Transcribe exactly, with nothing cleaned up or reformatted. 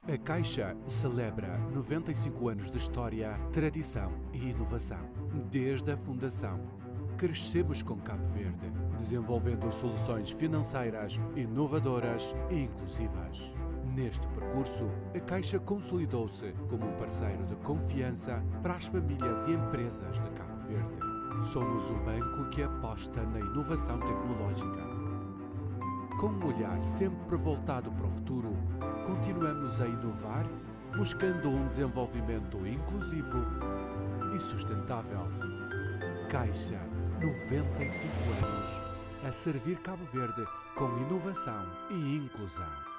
A Caixa celebra noventa e cinco anos de história, tradição e inovação. Desde a fundação, crescemos com Cabo Verde, desenvolvendo soluções financeiras inovadoras e inclusivas. Neste percurso, a Caixa consolidou-se como um parceiro de confiança para as famílias e empresas de Cabo Verde. Somos o banco que aposta na inovação tecnológica. Com um olhar sempre voltado para o futuro, continuamos a inovar, buscando um desenvolvimento inclusivo e sustentável. Caixa, noventa e cinco anos, a servir Cabo Verde com inovação e inclusão.